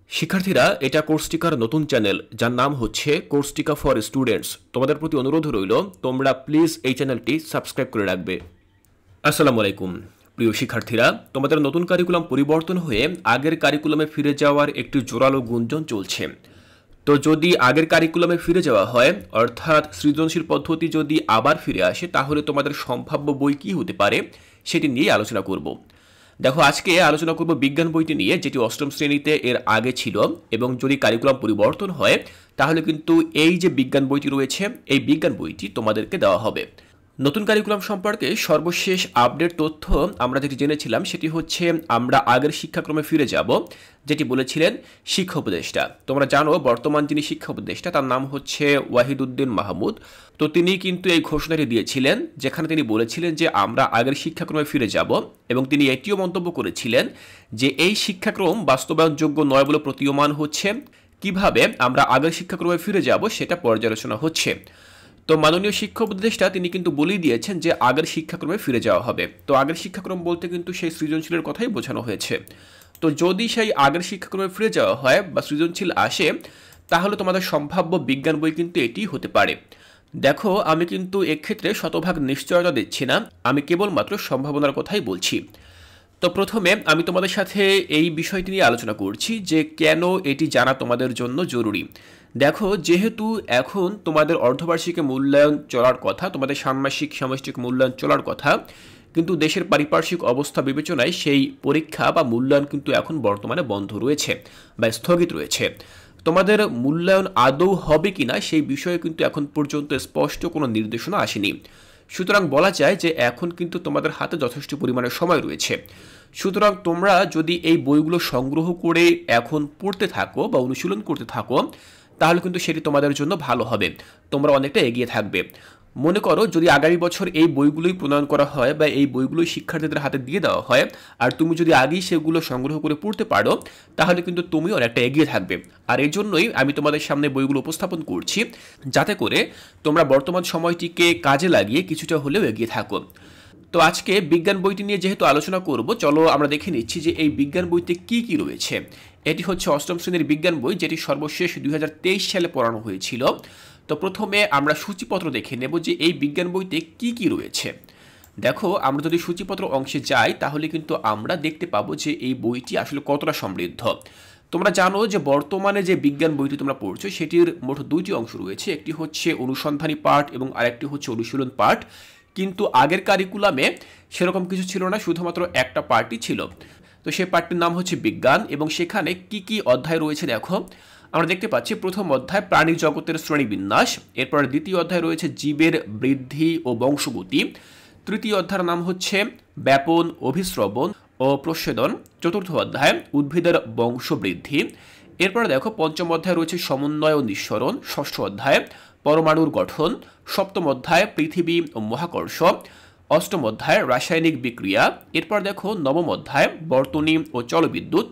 শিক্ষার্থীরা, এটা কোর্সটিকার নতুন চ্যানেল যার নাম হচ্ছে কোর্সটিকা ফর স্টুডেন্টস। তোমাদের প্রতি অনুরোধ রইল তোমরা প্লিজ এই চ্যানেলটি সাবস্ক্রাইব করে রাখবে। আসসালামু আলাইকুম প্রিয় শিক্ষার্থীরা, তোমাদের নতুন কারিকুলাম পরিবর্তন হয়ে আগের কারিকুলামে ফিরে যাওয়ার একটি জোরালো গুঞ্জন চলছে। তো যদি আগের কারিকুলামে ফিরে যাওয়া হয়, অর্থাৎ সৃজনশীল পদ্ধতি যদি আবার ফিরে আসে, তাহলে তোমাদের সম্ভাব্য বই কী হতে পারে সেটি নিয়ে আলোচনা করব। দেখো, আজকে আলোচনা করব বিজ্ঞান বইটি নিয়ে, যেটি অষ্টম শ্রেণীতে এর আগে ছিল, এবং যদি কারিকুলাম পরিবর্তন হয় তাহলে কিন্তু এই যে বিজ্ঞান বইটি রয়েছে, এই বিজ্ঞান বইটি তোমাদেরকে দেওয়া হবে। নতুন কারিকুলাম সম্পর্কে সর্বশেষ আপডেট তথ্য আমরা যেটি জেনেছিলাম সেটি হচ্ছে আমরা আগের শিক্ষাক্রমে ফিরে যাব, যেটি বলেছিলেন শিক্ষা উপদেষ্টা। তোমরা জানো বর্তমান যিনি শিক্ষা উপদেষ্টা তার নাম হচ্ছে ওয়াহিদুদ্দিন মাহমুদ। তো তিনি কিন্তু এই ঘোষণাটি দিয়েছিলেন, যেখানে তিনি বলেছিলেন যে আমরা আগের শিক্ষাক্রমে ফিরে যাব, এবং তিনি এটিও মন্তব্য করেছিলেন যে এই শিক্ষাক্রম বাস্তবায়নযোগ্য নয় বলে প্রতীয়মান হচ্ছে। কিভাবে আমরা আগের শিক্ষাক্রমে ফিরে যাব সেটা পর্যালোচনা হচ্ছে। তো মাননীয় শিক্ষা উপদেষ্টা তিনি কিন্তু বলেই দিয়েছেন যে আগের শিক্ষাক্রমে ফিরে যাওয়া হবে। তো আগের শিক্ষাক্রম বলতে কিন্তু সেই সৃজনশীলের কথাই বোঝানো হয়েছে। তো যদি সেই আগের শিক্ষাক্রমে ফিরে যাওয়া হয় বা সৃজনশীল আসে, তাহলে তোমাদের সম্ভাব্য বিজ্ঞান বই কিন্তু এটি হতে পারে। দেখো, আমি কিন্তু এক্ষেত্রে শতভাগ নিশ্চয়তা দিচ্ছি না, আমি কেবলমাত্র সম্ভাবনার কথাই বলছি। তো প্রথমে আমি তোমাদের সাথে এই বিষয়টি নিয়ে আলোচনা করছি যে কেন এটি জানা তোমাদের জন্য জরুরি। দেখো, যেহেতু এখন তোমাদের অর্ধবার্ষিকী মূল্যায়ন চলার কথা, তোমাদের ষান্মাসিক সামষ্টিক মূল্যায়ন চলার কথা, কিন্তু দেশের পারিপার্শ্বিক অবস্থা বিবেচনায় সেই পরীক্ষা বা মূল্যায়ন কিন্তু এখন বর্তমানে বন্ধ রয়েছে বা স্থগিত রয়েছে। তোমাদের মূল্যায়ন আদৌ হবে কিনা সেই বিষয়ে কিন্তু এখন পর্যন্ত স্পষ্ট কোনো নির্দেশনা আসেনি। সুতরাং বলা যায় যে এখন কিন্তু তোমাদের হাতে যথেষ্ট পরিমাণে সময় রয়েছে। সুতরাং তোমরা যদি এই বইগুলো সংগ্রহ করে এখন পড়তে থাকো বা অনুশীলন করতে থাকো, তাহলে কিন্তু সেটি তোমাদের জন্য ভালো হবে, তোমরা অনেকটা এগিয়ে থাকবে। মনে করো যদি আগামী বছর এই বইগুলোই প্রণয়ন করা হয় বা এই বইগুলোই শিক্ষার্থীদের হাতে দিয়ে দেওয়া হয়, আর তুমি যদি আগেই সেগুলো সংগ্রহ করে পড়তে পারো, তাহলে কিন্তু তুমি অনেকটা এগিয়ে থাকবে। আর এই জন্যই আমি তোমাদের সামনে বইগুলো উপস্থাপন করছি, যাতে করে তোমরা বর্তমান সময়টিকে কাজে লাগিয়ে কিছুটা হলেও এগিয়ে থাকো। তো আজকে বিজ্ঞান বইটি নিয়ে যেহেতু আলোচনা করব, চলো আমরা দেখে নিচ্ছি যে এই বিজ্ঞান বইতে কি কি রয়েছে। এটি হচ্ছে অষ্টম শ্রেণীর বিজ্ঞান বই, যেটি সর্বশেষ 2023 সালে পড়ানো হয়েছিল। তো প্রথমে আমরা সূচিপত্র দেখে নেব যে এই বিজ্ঞান বইতে কি কি রয়েছে। দেখো, আমরা যদি সূচিপত্র অংশে যাই তাহলে কিন্তু আমরা দেখতে পাবো যে এই বইটি আসলে কতটা সমৃদ্ধ। তোমরা জানো যে বর্তমানে যে বিজ্ঞান বইটি তোমরা পড়ছো সেটির মোট দুইটি অংশ রয়েছে, একটি হচ্ছে অনুসন্ধানী পাঠ এবং আরেকটি হচ্ছে অনুশীলন পাঠ। কিন্তু আগের কারিকুলামে সেরকম কিছু ছিল না, শুধুমাত্র একটা পার্টই ছিল। তো সেই পার্টটির নাম হচ্ছে বিজ্ঞান, এবং সেখানে কি কি অধ্যায় রয়েছে দেখো। আমরা দেখতে পাচ্ছি প্রথম অধ্যায় প্রাণী জগতের শ্রেণীবিন্যাস, এরপর দ্বিতীয় অধ্যায় রয়েছে জীবের বৃদ্ধি ও বংশগতি, তৃতীয় অধ্যায়ের নাম হচ্ছে ব্যাপন, অভিস্রবণ ও প্রচ্ছেদন, চতুর্থ অধ্যায় উদ্ভিদের বংশবৃদ্ধি। এরপর দেখো পঞ্চম অধ্যায় রয়েছে সমন্বয় ও নিঃসরণ, ষষ্ঠ অধ্যায় পরমাণুর গঠন, সপ্তম অধ্যায় পৃথিবী ও মহাকর্ষ, অষ্টম অধ্যায় রাসায়নিক বিক্রিয়া। এরপর দেখো নবম অধ্যায় বর্তনী ও জলবিদ্যুৎ,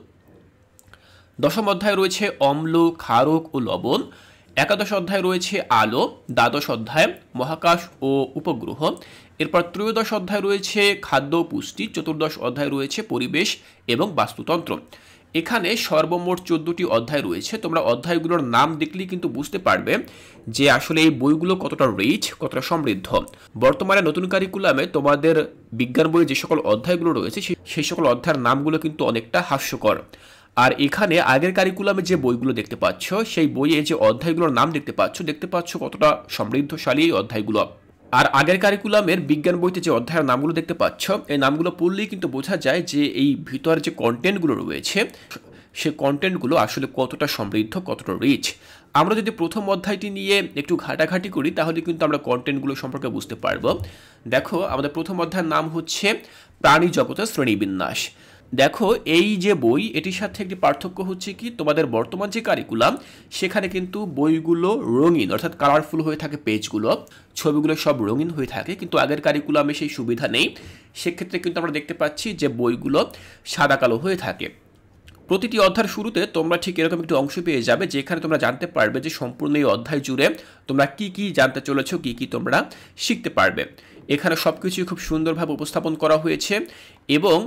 দশম অধ্যায় রয়েছে অম্ল, ক্ষারক ও লবণ, একাদশ অধ্যায় রয়েছে আলো, দ্বাদশ অধ্যায় মহাকাশ ও উপগ্রহ। এরপর ত্রয়োদশ অধ্যায় রয়েছে খাদ্য ও পুষ্টি, চতুর্দশ অধ্যায় রয়েছে পরিবেশ এবং বাস্তুতন্ত্র। এখানে সর্বমোট 14টি অধ্যায় রয়েছে। তোমরা অধ্যায়গুলোর নাম দেখলেই কিন্তু বুঝতে পারবে যে আসলে এই বইগুলো কতটা রিচ, কতটা সমৃদ্ধ। বর্তমানে নতুন কারিকুলামে তোমাদের বিজ্ঞান বইয়ে যে সকল অধ্যায়গুলো রয়েছে সেই সকল অধ্যায়ের নামগুলো কিন্তু অনেকটা হাস্যকর। আর এখানে আগের কারিকুলামে যে বইগুলো দেখতে পাচ্ছ, সেই বইয়ে যে অধ্যায়গুলোর নাম দেখতে পাচ্ছ কতটা সমৃদ্ধশালী এই অধ্যায়গুলো। আর আগের কারিকুলামের বিজ্ঞান বইতে যে অধ্যায়ের নামগুলো দেখতে পাচ্ছ, এই নামগুলো পড়লেই কিন্তু বোঝা যায় যে এই ভিতরে যে কন্টেন্টগুলো রয়েছে সে কন্টেন্টগুলো আসলে কতটা সমৃদ্ধ, কতটা রিচ। আমরা যদি প্রথম অধ্যায়টি নিয়ে একটু ঘাটাঘাটি করি তাহলে কিন্তু আমরা কন্টেন্টগুলো সম্পর্কে বুঝতে পারবো। দেখো, আমাদের প্রথম অধ্যায়ের নাম হচ্ছে প্রাণী জগতের শ্রেণীবিন্যাস। দেখো, এই যে বই এটির সাথে একটি পার্থক্য হচ্ছে কি, তোমাদের বর্তমান যে কারিকুলাম সেখানে কিন্তু বইগুলো রঙিন, অর্থাৎ কালারফুল হয়ে থাকে, পেজগুলো ছবিগুলো সব রঙিন হয়ে থাকে, কিন্তু আগের কারিকুলামে সেই সুবিধা নেই। সেক্ষেত্রে কিন্তু আমরা দেখতে পাচ্ছি যে বইগুলো সাদা কালো হয়ে থাকে। প্রতিটি অধ্যায়ের শুরুতে তোমরা ঠিক এরকম একটি অংশ পেয়ে যাবে, যেখানে তোমরা জানতে পারবে যে সম্পূর্ণ এই অধ্যায় জুড়ে তোমরা কি কি জানতে চলেছো, কি কি তোমরা শিখতে পারবে। এখানে সব কিছুই খুব সুন্দরভাবে উপস্থাপন করা হয়েছে, এবং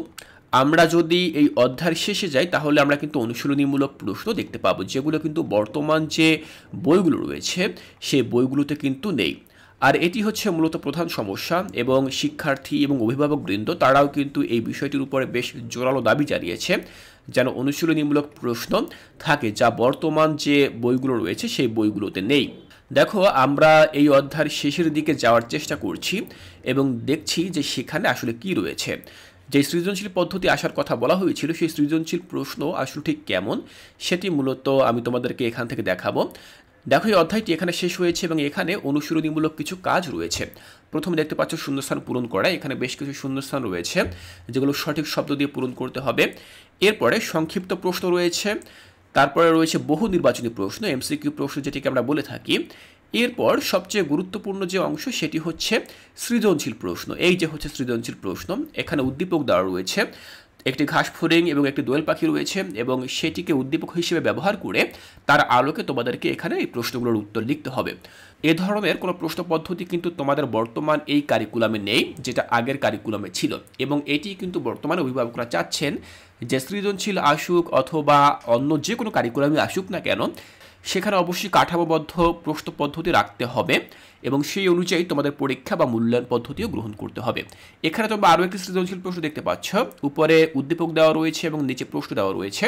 আমরা যদি এই অধ্যায়ের শেষে যাই তাহলে আমরা কিন্তু অনুশীলনীমূলক প্রশ্ন দেখতে পাবো, যেগুলো কিন্তু বর্তমান যে বইগুলো রয়েছে সেই বইগুলোতে কিন্তু নেই। আর এটি হচ্ছে মূলত প্রধান সমস্যা, এবং শিক্ষার্থী এবং অভিভাবকবৃন্দ তারাও কিন্তু এই বিষয়টির উপরে বেশ জোরালো দাবি জানিয়েছে যেন অনুশীলনীমূলক প্রশ্ন থাকে, যা বর্তমান যে বইগুলো রয়েছে সেই বইগুলোতে নেই। দেখো, আমরা এই অধ্যায়ের শেষের দিকে যাওয়ার চেষ্টা করছি এবং দেখছি যে সেখানে আসলে কি রয়েছে। যে সৃজনশীল পদ্ধতি আসার কথা বলা হয়েছিল সেই সৃজনশীল প্রশ্ন আসলে ঠিক কেমন সেটি মূলত আমি তোমাদেরকে এখান থেকে দেখাবো। দেখো, এই অধ্যায়টি এখানে শেষ হয়েছে এবং এখানে অনুশীলনীমূলক কিছু কাজ রয়েছে। প্রথমে দেখতে পাচ্ছ শূন্যস্থান পূরণ করা, এখানে বেশ কিছু শূন্যস্থান রয়েছে যেগুলো সঠিক শব্দ দিয়ে পূরণ করতে হবে। এরপরে সংক্ষিপ্ত প্রশ্ন রয়েছে, তারপরে রয়েছে বহু নির্বাচনী প্রশ্ন, এমসিকিউ প্রশ্ন যেটিকে আমরা বলে থাকি। এরপর সবচেয়ে গুরুত্বপূর্ণ যে অংশ সেটি হচ্ছে সৃজনশীল প্রশ্ন। এই যে হচ্ছে সৃজনশীল প্রশ্ন, এখানে উদ্দীপক দেওয়া রয়েছে, একটি ঘাসফড়িং এবং একটি দোয়েল পাখি রয়েছে এবং সেটিকে উদ্দীপক হিসেবে ব্যবহার করে তার আলোকে তোমাদেরকে এখানে এই প্রশ্নগুলোর উত্তর লিখতে হবে। এ ধরনের কোনো প্রশ্ন পদ্ধতি কিন্তু তোমাদের বর্তমান এই কারিকুলামে নেই, যেটা আগের কারিকুলামে ছিল, এবং এটি কিন্তু বর্তমানে অভিভাবকরা চাচ্ছেন যে সৃজনশীল আসুক অথবা অন্য যে কোনো কারিকুলামে আসুক না কেন, সেখানে অবশ্যই কাঠামোবদ্ধ প্রশ্ন পদ্ধতি রাখতে হবে এবং সেই অনুযায়ী তোমাদের পরীক্ষা বা মূল্যায়ন পদ্ধতিও গ্রহণ করতে হবে। এখানে তোমরা আরও একটি সৃজনশীল প্রশ্ন দেখতে পাচ্ছ, উপরে উদ্দীপক দেওয়া রয়েছে এবং নিচে প্রশ্ন দেওয়া রয়েছে।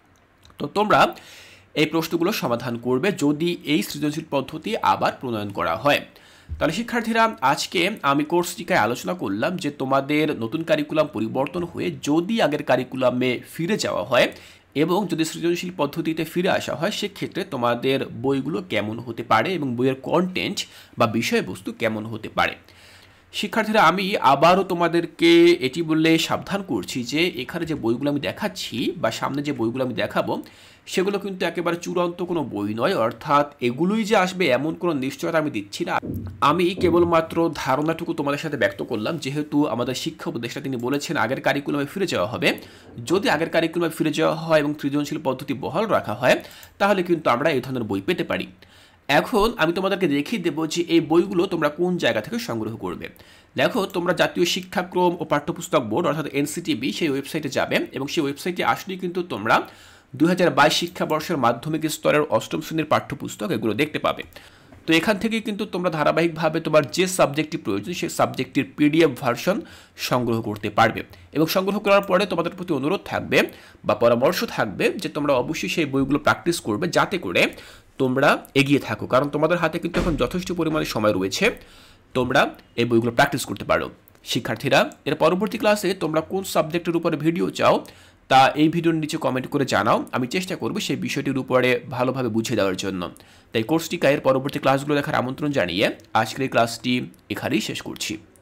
তো তোমরা এই প্রশ্নগুলো সমাধান করবে যদি এই সৃজনশীল পদ্ধতি আবার প্রণয়ন করা হয়। তাহলে শিক্ষার্থীরা, আজকে আমি কোর্স টিকায় আলোচনা করলাম যে তোমাদের নতুন কারিকুলাম পরিবর্তন হয়ে যদি আগের কারিকুলামে ফিরে যাওয়া হয় এবং যদি সৃজনশীল পদ্ধতিতে ফিরে আসা হয়, সেক্ষেত্রে তোমাদের বইগুলো কেমন হতে পারে এবং বইয়ের কন্টেন্ট বা বিষয়বস্তু কেমন হতে পারে। শিক্ষার্থীরা, আমি আবারও তোমাদেরকে এটি বললে সাবধান করছি যে এখানে যে বইগুলো আমি দেখাচ্ছি বা সামনে যে বইগুলো আমি দেখাবো সেগুলো কিন্তু একেবারে চূড়ান্ত কোনো বই নয়, অর্থাৎ এগুলোই যে আসবে এমন কোনো নিশ্চয়তা আমি দিচ্ছি না। আমি কেবলমাত্র ধারণাটুকু তোমাদের সাথে ব্যক্ত করলাম, যেহেতু আমাদের শিক্ষা উপদেষ্টা তিনি বলেছেন আগের কারিকুলামে ফিরে যাওয়া হবে। যদি আগের কারিকুলামে ফিরে যাওয়া হয় এবং সৃজনশীল পদ্ধতি বহাল রাখা হয় তাহলে কিন্তু আমরা এই ধরনের বই পেতে পারি। এখন আমি তোমাদেরকে দেখিয়ে দেবো যে এই বইগুলো তোমরা কোন জায়গা থেকে সংগ্রহ করবে। দেখো, তোমরা জাতীয় শিক্ষাক্রম ও পাঠ্যপুস্তক বোর্ড অর্থাৎ এনসিটিবি সেই ওয়েবসাইটে যাবে এবং সেই ওয়েবসাইটে আসলেই কিন্তু তোমরা 2022 শিক্ষাবর্ষের মাধ্যমিক স্তরের অষ্টম শ্রেণীর পাঠ্যপুস্তক এগুলো দেখতে পাবে। তো এখান থেকেই কিন্তু তোমরা ধারাবাহিকভাবে তোমার যে সাবজেক্টটি প্রয়োজন সেই সাবজেক্টটির পিডিএফ ভার্সন সংগ্রহ করতে পারবে। এবং সংগ্রহ করার পরে তোমাদের প্রতি অনুরোধ থাকবে বা পরামর্শ থাকবে যে তোমরা অবশ্যই সেই বইগুলো প্র্যাকটিস করবে যাতে করে তোমরা এগিয়ে থাকো, কারণ তোমাদের হাতে কিন্তু এখন যথেষ্ট পরিমাণে সময় রয়েছে, তোমরা এই বইগুলো প্র্যাকটিস করতে পারো। শিক্ষার্থীরা, এর পরবর্তী ক্লাসে তোমরা কোন সাবজেক্টের উপরে ভিডিও চাও তা এই ভিডিওর নিচে কমেন্ট করে জানাও, আমি চেষ্টা করব সেই বিষয়টির উপরে ভালোভাবে বুঝিয়ে দেওয়ার জন্য। তাই কোর্সটিকা এর পরবর্তী ক্লাসগুলো দেখার আমন্ত্রণ জানিয়ে আজকের এই ক্লাসটি এখানেই শেষ করছি।